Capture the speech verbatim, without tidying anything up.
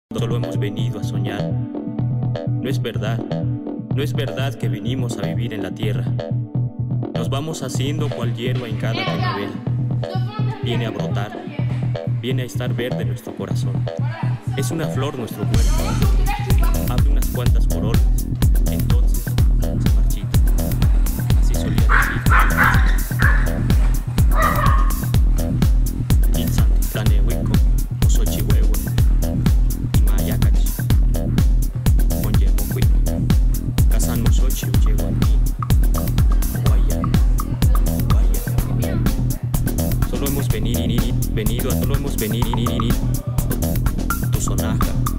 Solo hemos venido a soñar. No es verdad, no es verdad que vinimos a vivir en la tierra. Nos vamos haciendo cual hierba en cada primavera. Viene a brotar, viene a estar verde nuestro corazón. Es una flor nuestro cuerpo. Abre unas cuantas corolas, entonces se marchita. Así solía decir. Insantitanewiko, Osochihuehue. Solo hemos venido, venido, solo hemos venido, tu sonaja.